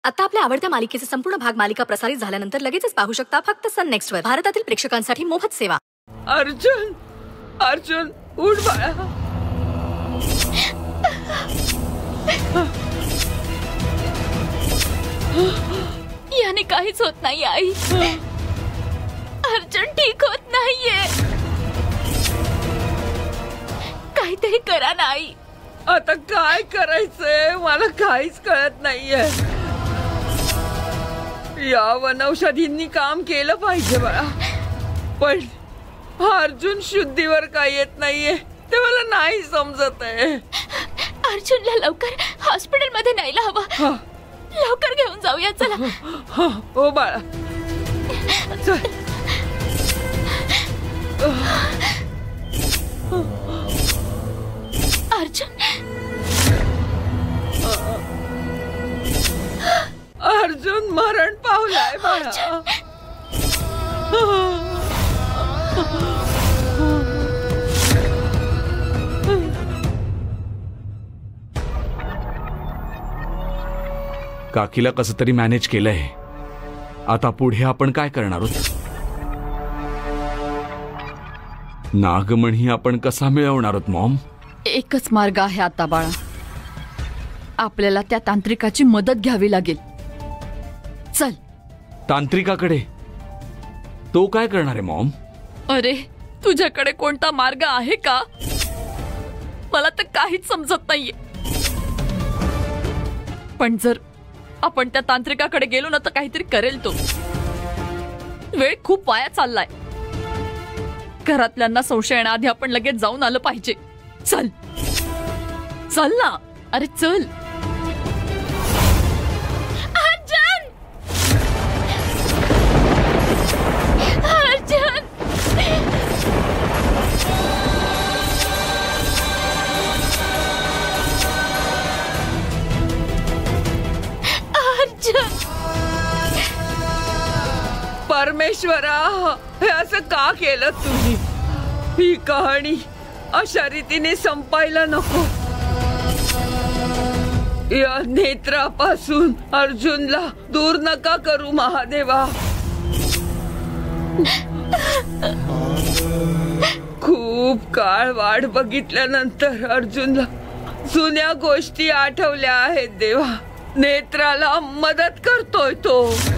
आता आपल्या आवडत्या मालिकेचे संपूर्ण भाग मालिका प्रसारित झाल्यानंतर लगेचच पाहू शकता फक्त सन नेक्स्ट वर. भारतातील प्रेक्षकांसाठी मोफत सेवा. अर्जुन, अर्जुन उठ बाळा. याने काहीच होत नाही आई. अर्जुन ठीक होत नाहीये. काहीतरी करा ना आई. आता काय करायचंय मला काहीच कळत नाहीये. या वनौषधींनी काम केलं पाहिजे बाळा, पण अर्जुन शुद्धीवर काय येत नाहीये ते मला नाही समजत आहे. अर्जुनला लवकर हॉस्पिटलमध्ये न्यायला हवं. लवकर घेऊन जाऊया चला. हो बाळा चल. अर्जुन, अर्जुन मरण पावलाय बाळा. काकीला कसं तरी मॅनेज केलंय. आता पुढे आपण काय करणार आहोत? नागमणी आपण कसा मिळवणार आहोत मॉम? एकच मार्ग आहे आता बाळा. आपल्याला त्या तांत्रिकाची मदत घ्यावी लागेल. चल. तांत्रिकाकडे? तो काय करणार आहे मॉम? अरे तुझ्याकडे कोणता मार्ग आहे का? मला तर काहीच समजत नाहीये. पण जर आपण त्या तांत्रिकाकडे गेलो ना तर काहीतरी करेल तो. वेळ खूप वाया चाललाय. घरातल्यांना संशय येण्याआधी आपण लगेच जाऊन आलं पाहिजे. चल चल ना. अरे चल. अर्जुन, अर्जुन, अर्जुन. परमेश्वरा, हे असं का केलं तुम्ही? ही कहाणी अशा रीतीने संपायला नको. या नेत्रापासून अर्जुनला दूर नका करू महादेवा. खूप काळ वाट बघितल्यानंतर अर्जुनला जुन्या गोष्टी आठवल्या आहेत देवा. नेत्राला मदत करतोय तो.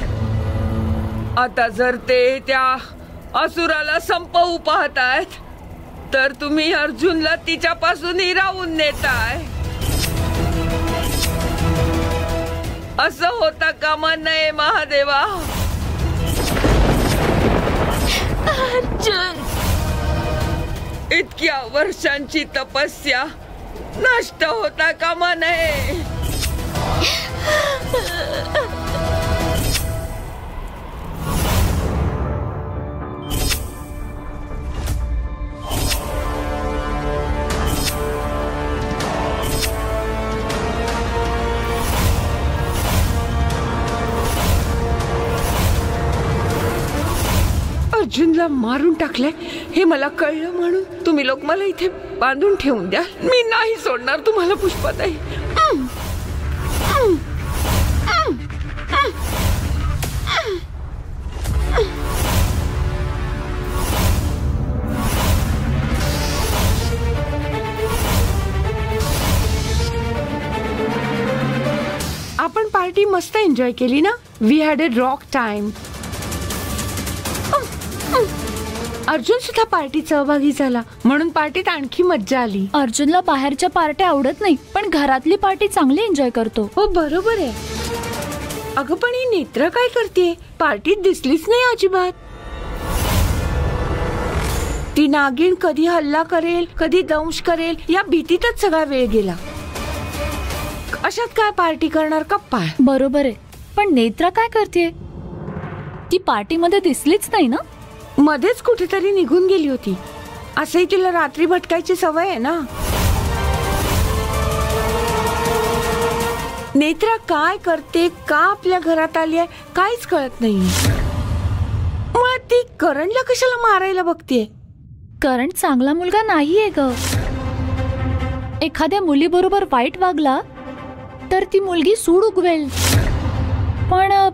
आता जर ते त्या असुराला संपवू पाहतायत तर तुम्ही अर्जुनला तिच्यापासून हिरावून नेताय. असं होता कामा नये महादेवा. अर्जुन, इतक्या वर्षांची तपस्या नष्ट होता कामा नये. अर्जुनला मारून टाकलंय हे मला कळलं म्हणून तुम्ही लोक मला इथे बांधून ठेवून द्या. मी नाही सोडणार तुम्हाला पुष्पाताई. आपण पार्टी मस्त एन्जॉय केली ना. We had a rock time. Arjun सुद्धा पार्टीत सहभागी झाला म्हणून पार्टीत आणखी मज्जा आली. अर्जुनला बाहेरच्या पार्ट्या आवडत नाही पण घरातली पार्टी चांगली एन्जॉय करतो. हो बरोबर आहे. अगं पण ही नेत्रा काय करते? पार्टीत दिसलीच नाही अजिबात. ती नागिन कधी हल्ला करेल कधी दंश करेल या भीतीतच सगळा वेळ गेला. अशात काय पार्टी करणार का? बरोबर आहे. पण नेत्रा काय करते? ती पार्टीमध्ये दिसलीच नाही ना. मध्येच कुठेतरी निघून गेली होती. असंही तिला रात्री भटकायची सवय आहे ना. नेत्रा काय करते का आपल्या घरात आली आहे काहीच कळत नाही. मग ती करणला कशाला मारायला बघतेय? करण चांगला मुलगा नाहीये ग. एखाद्या मुलीबरोबर वाईट वागला तर ती मुलगी सूड उगवेल.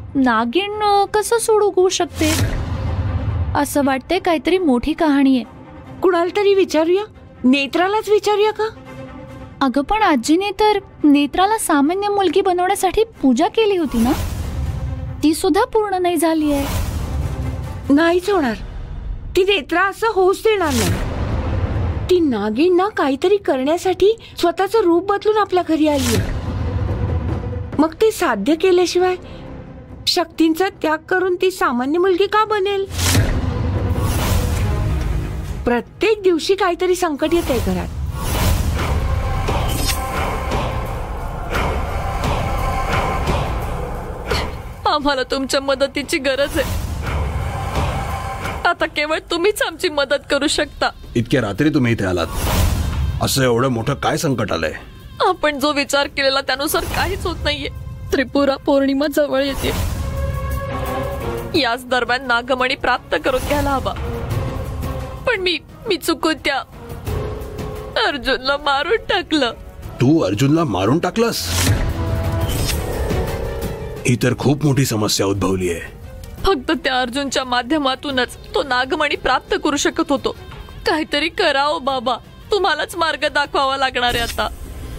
नागिन कसं सूड उगवू शकते? असं वाटतंय काहीतरी मोठी कहाणी आहे. कुणाला तरी विचारूया, नेत्रालाच विचारूया का? अगं पण आजीने तर नेत्राला सामान्य मुलगी बनवण्यासाठी पूजा केली होती ना, ती सुद्धा पूर्ण नाही झाली आहे. नाहीच होणार. ती नेत्रा असं होऊच देणार नाही. ती नागिन ना काहीतरी करण्यासाठी स्वतःचं रूप बदलून आपल्या घरी आली आहे. मग ते साध्य केल्याशिवाय शक्तींचा त्याग करून ती सामान्य मुलगी का बनेल? प्रत्येक दिवशी काहीतरी संकट येत आहे घरात. आम्हाला तुमच्या मदतीची गरज आहे. आता केवळ तुम्हीच आमची मदत करू शकता. इतक्या रात्री तुम्ही इथे आलात, असं एवढं मोठं काय संकट आलंय? आपण जो विचार केलेला त्यानुसार काहीच होत नाहीये. त्रिपुरा पौर्णिमा जवळ येते. याच दरम्यान नागमणी प्राप्त करून घ्यायला हवा. पण मी चुकून त्या अर्जुनला मारून टाकलं. तू अर्जुनला मारून टाकलंस? ही तर खूप मोठी समस्या उद्भवली आहे. फक्त त्या अर्जुनच्या माध्यमातूनच तो नागमणी प्राप्त करू शकत होतो. काहीतरी करावं बाबा, तुम्हालाच मार्ग दाखवावा लागणार आहे आता.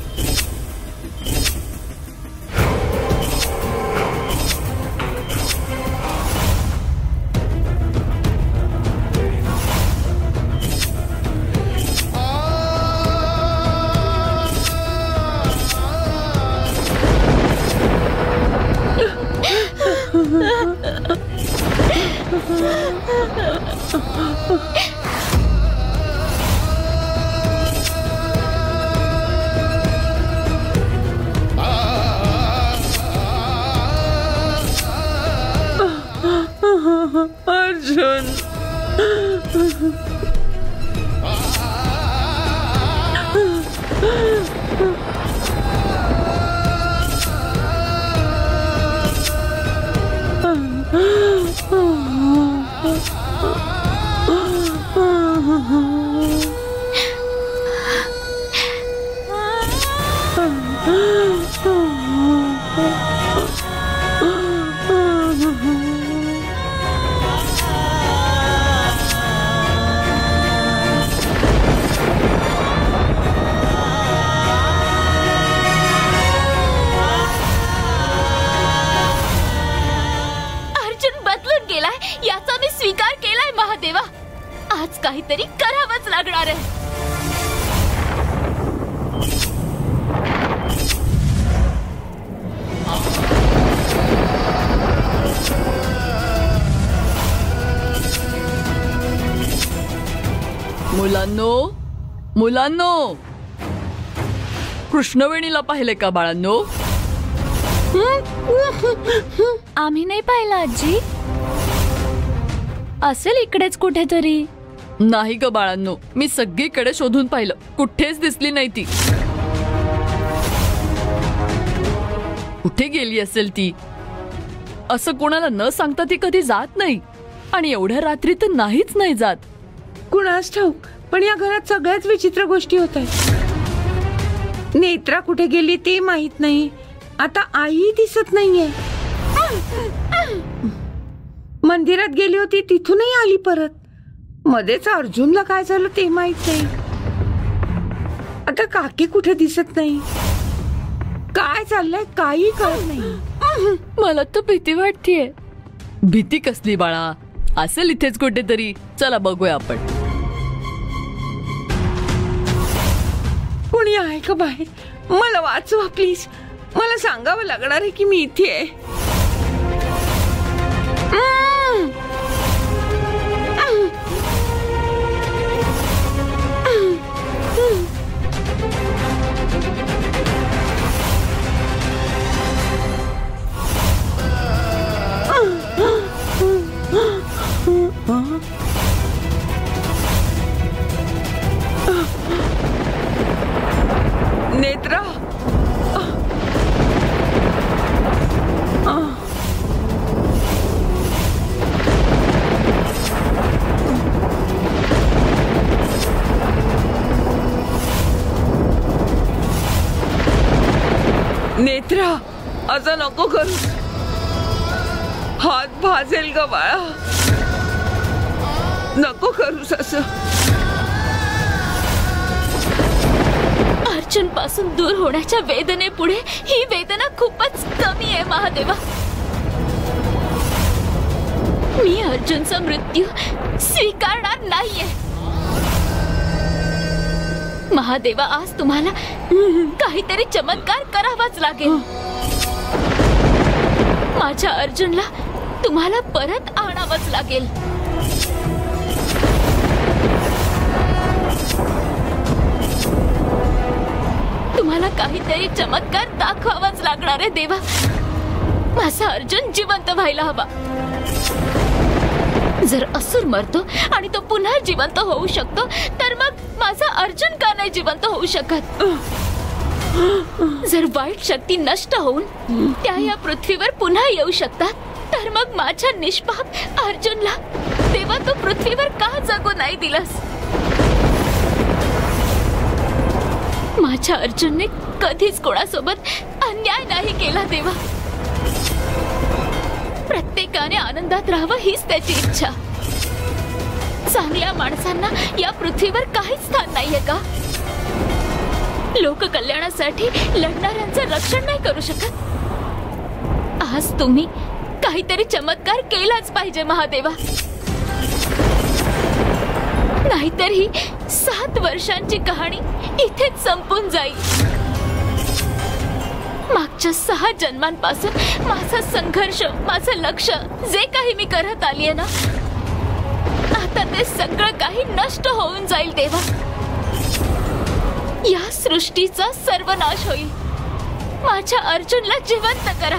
अर्जुन, याचा मी स्वीकार केलाय महादेवा. आज काहीतरी करावंच लागणार आहे. मुलांनो, कृष्णवेणीला पाहिले का बाळांनो? आम्ही नाही पाहिलं आजी. असेल इकडेच कुठेतरी. नाही ग बाळांनो, मी सगळीकडे शोधून पाहिलं, कुठेच दिसली नाही ती. कुठे गेली असेल ती? असं कोणाला न सांगता ती कधी जात नाही, आणि एवढ्या रात्री तर नाहीच नाही जात. कुणास ठाऊक, पण या घरात सगळ्याच विचित्र गोष्टी होत आहेत. नेत्रा कुठे गेली ते माहित नाही. आता आई दिसत नाहीये. मंदिरात गेली होती, तिथूनही आली परत. मध्येच अर्जुनला काय झालं ते माहित नाही. आता काकी कुठे दिसत नाही. काय चाललंय काही कळत नाही. मला तर भीती वाटतेय. भीती कसली बाळा, असेल इथेच कुठेतरी. चला बघूया आपण. कोणी आहे का बाहेर? मला वाचवा प्लीज. मला सांगावं लागणार आहे की मी इथे आहे. नेत्रा, नेत्रा, असं नको करू. भाजेल ग बाळा, नको करूस असं. अर्जुन पासून दूर होण्याच्या वेदनेपुढे ही वेदना खूपच कमी आहे महादेवा. मी अर्जुनचा मृत्यू स्वीकारणार नाहीये. महादेवा, आज तुम्हाला काहीतरी चमत्कार करावाच लागेल. माझ्या अर्जुनला तुम्हाला परत आणावंच लागेल. तुम्हाला काहीतरी चमत्कार दाखवावाच लागणार आहे देवा. माझा अर्जुन जिवंत व्हायला हवा. जर असुर मरतो आणि तो पुन्हा जिवंत होऊ शकतो, तर मग माझा अर्जुन का नाही जिवंत होऊ शकत? जर वाईट शक्ती नष्ट होऊन त्या या पृथ्वीवर पुन्हा येऊ शकतात, तर मग माझ्या निष्पाप अर्जुनला देवा तू पृथ्वीवर का जगू नाही दिलंस? माझ्या अर्जुनने कधीच कोणासोबत अन्याय नाही केला देवा. प्रत्येकाने आनंदात राहावं हीच त्याची इच्छा. चांगल्या माणसांना या पृथ्वीवर काहीच स्थान नाहीये का? लोककल्याणासाठी लढणाऱ्यांचं रक्षण नाही करू शकत? आज तुम्ही काहीतरी चमत्कार केलाच पाहिजे महादेवा. नाहीतर ही 7 वर्षांची कहाणी इथेच संपून जाईल. मागच्या 6 जन्मांपासून माझा संघर्ष, माझं लक्ष, जे काही मी करत आलीये ना, आता ते सगळं काही नष्ट होऊन जाईल देवा. या सृष्टीचा सर्वनाश होईल. माझ्या अर्जुनला जिवंत करा.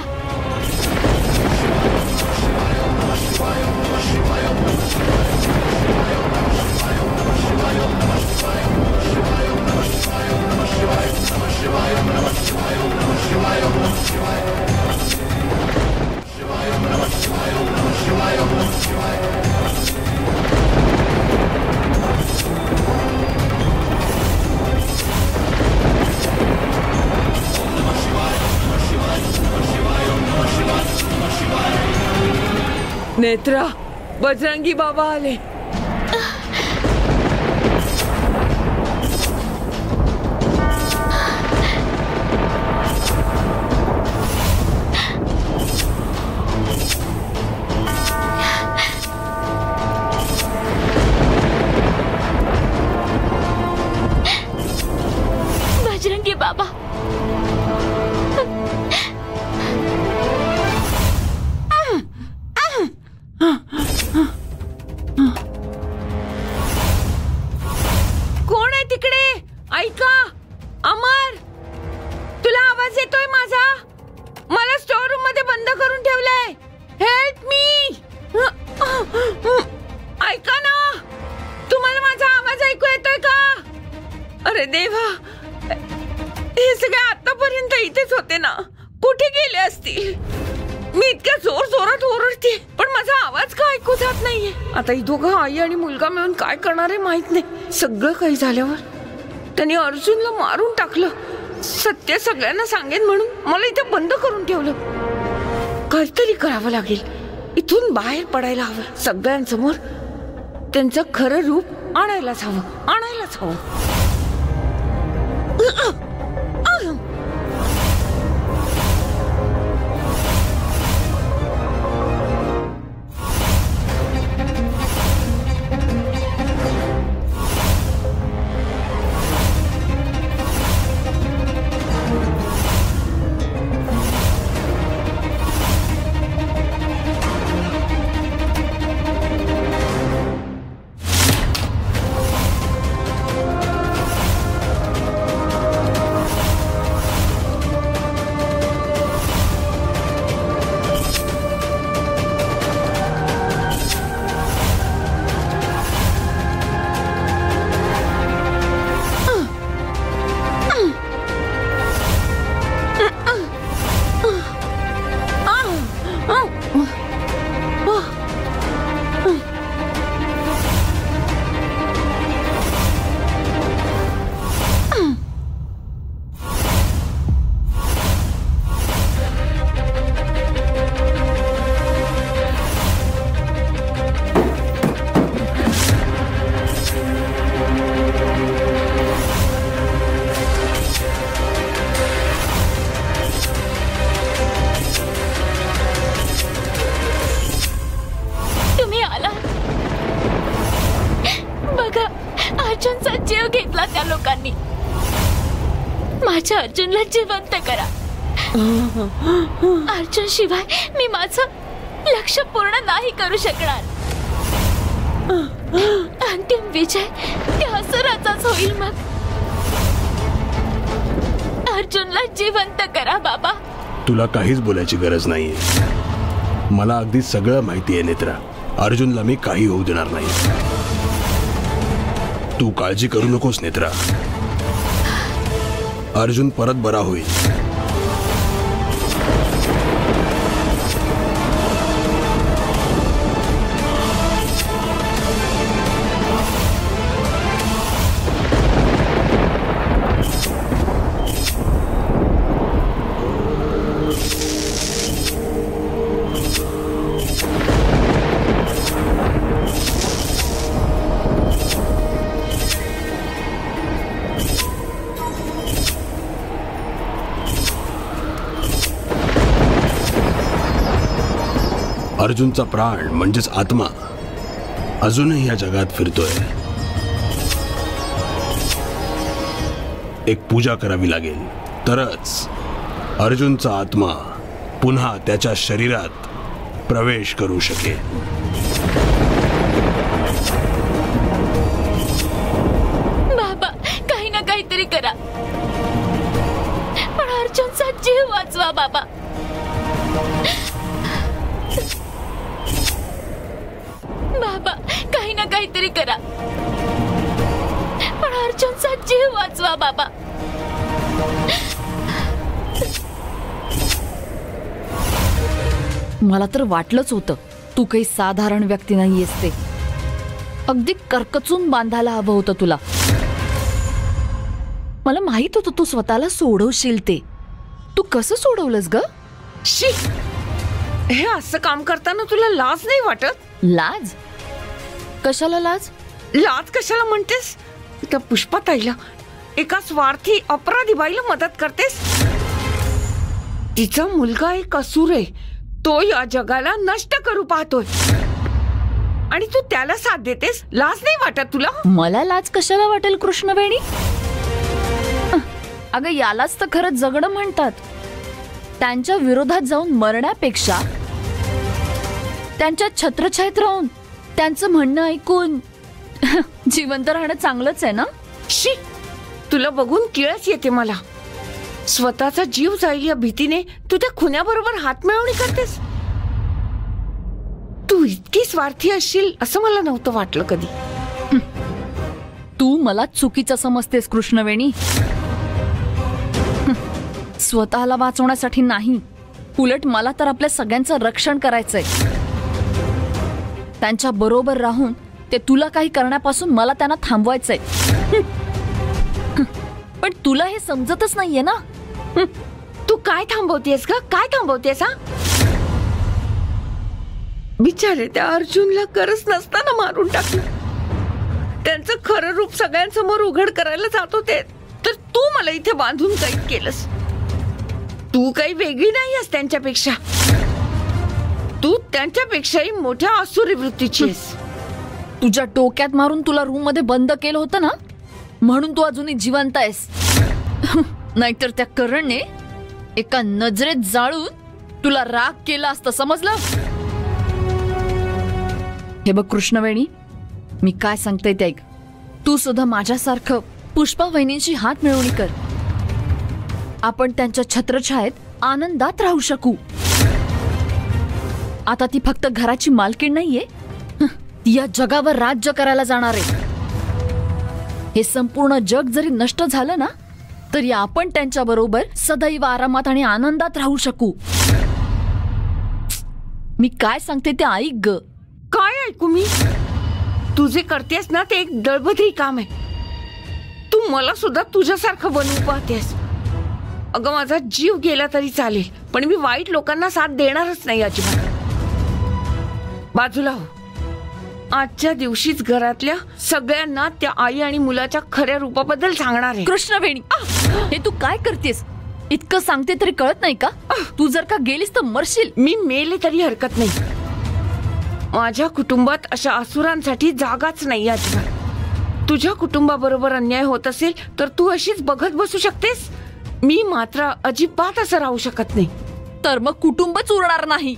नेत्रा, बजरंगी बाबा आले. बजरंगी बाबा, कोण आहे तिकडे? ऐका अमर, तुला आवाज येतोय माझा? मला स्टोर रूम मध्ये बंद करून ठेवलंय. Help me. ऐका ना, तुम्हाला माझा आवाज ऐकू येतोय का? अरे देवा, हे सगळे आतापर्यंत इथेच होते ना, कुठे गेले असतील? मी इतक्या जोर जोरात ओरडते, पण माझा आवाज का ऐकू जात नाहीये? आता ही दोघं, आई आणि मुलगा, मिळून काय करणार आहे माहित नाही. सगळं काही झाल्यावर त्यांनी अर्जुनला मारून टाकलं. सत्य सगळ्यांना सांगेन म्हणून मला इथे बंद करून ठेवलं. काहीतरी करावं लागेल. इथून बाहेर पडायला हवं. सगळ्यांसमोर त्यांचं खरं रूप आणायलाच हवं. माझ्या अर्जुनला जिवंत करा. अर्जुन शिवाय मी माझं लक्ष्य पूर्ण नाही करू शकणार. अंतिम विजय त्या असुराचाच होईल. मग अर्जुनला जिवंत करा बाबा. तुला काहीच बोलायची गरज नाहीये. मला अगदी सगळं माहिती आहे नेत्रा. अर्जुनला मी काही होऊ देणार नाही. तू काळजी करू नकोस नेत्रा. अर्जुन परत बरा होईल. अर्जुनचा प्राण म्हणजेच आत्मा अजूनही या जगात फिरतोय. एक पूजा करावी लागेल तरच अर्जुनचा आत्मा पुन्हा त्याच्या शरीरात प्रवेश करू शकेल. बाबा काही ना काहीतरी करा. पण अर्जुनचा जीव वाचवा बाबा. बाबा काही ना काहीतरी करा. पण अर्जुनचा जीव वाचवा बाबा. मला तर वाटलंच होतं तू काही साधारण व्यक्ती नाहीयेस. ते अगदी करकचून बांधायला हवं होतं तुला. मला माहित होतं तू स्वतःला सोडवशील. ते तू कसं सोडवलंस ग? शी, हे असं काम करताना तुला लाज नाही वाटत? लाज? कशाला लाज? लाज कशाला म्हणतेस? त्या पुष्पाताईला, एका स्वार्थी अपराधी बाईला मदत करतेस. तिचा मुलगा एक असुर आहे. तो या जगाला नष्ट करू पाहतोय आणि तू त्याला साथ देतेस. लाज नाही वाटत तुला? मला लाज कशाला वाटेल कृष्णवेणी? अगं यालाच तर खरं जगणं म्हणतात. त्यांच्या विरोधात जाऊन मरण्यापेक्षा त्यांच्या छत्रछायेत राहून त्यांचं म्हणणं ऐकून जिवंत राहणं चांगलंच आहे ना. शी, तुला बघून किळस येते मला. स्वतःचा जीव जाईल या भीतीने तू त्या खुन्याबरोबर हातमिळवणी करतेस. तू इतकी स्वार्थी असशील असं मला नव्हतं वाटलं कधी. तू मला चुकीचं समजतेस कृष्णवेणी. स्वतःला वाचवण्यासाठी नाही, उलट मला तर आपल्या सगळ्यांचं रक्षण करायचंय. त्यांच्या बरोबर राहून ते तुला काही करण्यापासून मला त्यांना थांबवायचंय. पण तुला हे समजतच नाहीये ना. तू काय थांबवतेस का? काय थांबवतेस? हा, बिचारे त्या अर्जुनला गरज नसताना मारून टाकलं. त्यांचं खरं रूप सगळ्यांसमोर उघड करायला जात होते तर तू मला इथे बांधून कैद केलंस. तू काही वेगळी नाही आहेस त्यांच्यापेक्षा. तू त्यांच्यापेक्षाही मोठ्या आसुरी वृत्तीची आहेस. तुझ्या डोक्यात मारून तुला रूम मध्ये बंद केलं होतं ना, म्हणून तू अजूनही जिवंत आहेस. नाहीतर त्या करणने एका नजरेत जाळून तुला राग केला असतं, समजलं? हे बघ कृष्णवेणी, मी काय सांगते ते ऐक. तू सुद्धा माझ्यासारखं पुष्पा वहिनींची हात मिळवणी कर. आपण त्यांच्या छत्रछायेत आनंदात राहू शकू. आता ती फक्त घराची मालकीण नाहीये, ती या जगावर राज्य करायला जाणार आहे. हे संपूर्ण जग जरी नष्ट झालं ना, तरी आपण त्यांच्या बरोबर सदैव आरामात आणि आनंदात राहू शकू. मी काय सांगते ते ऐक ग. काय ऐकू मी? तू जे करतेस ना ते एक दळभद्री काम आहे. तू मला सुद्धा तुझ्यासारखं बनवू पाहतेस. अगं माझा जीव गेला तरी चालेल, पण मी वाईट लोकांना साथ देणारच नाही अजिबात. बाजूला हो. आजच्या दिवशीच घरातल्या सगळ्यांना त्या आई आणि मुलाच्या खऱ्या रूपाबद्दल सांगणार आहे. कृष्णवेणी, हे तू काय करतेस? इतकं सांगते तरी कळत नाही का? तू जर का गेलीस तर मरशील. मी मेले तरी हरकत नाही. माझ्या कुटुंबात अशा असुरांसाठी जागाच नाही अजिबात. तुझ्या कुटुंबाबरोबर अन्याय होत असेल तर तू अशीच बघत बसू शकतेस? मी मात्र अजिबात असं राहू शकत नाही. तर मग कुटुंबच उरणार नाही.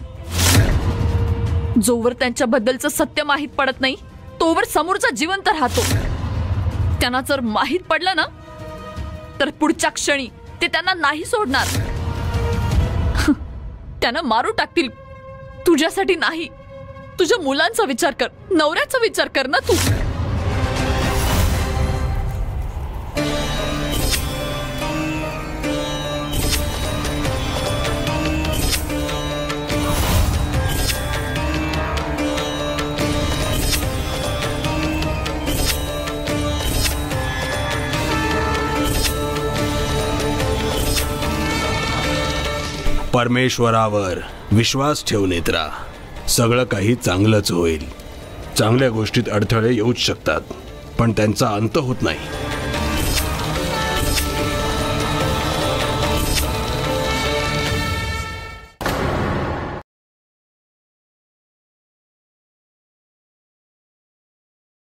जोवर त्यांच्याबद्दलचं सत्य माहीत पडत नाही तोवर समोरचा जिवंत राहतो. त्यांना जर माहीत पडलं ना तर पुढच्या क्षणी ते त्यांना नाही सोडणार. त्यांना मारू टाकतील. तुझ्यासाठी नाही, तुझ्या मुलांचा विचार कर, नवऱ्याचा विचार कर ना तू. परमेश्वरावर विश्वास ठेव नेत्रा. सगळं काही चांगलंच होईल. चांगल्या गोष्टीत अडथळे येऊच शकतात पण त्यांचा अंत होत नाही.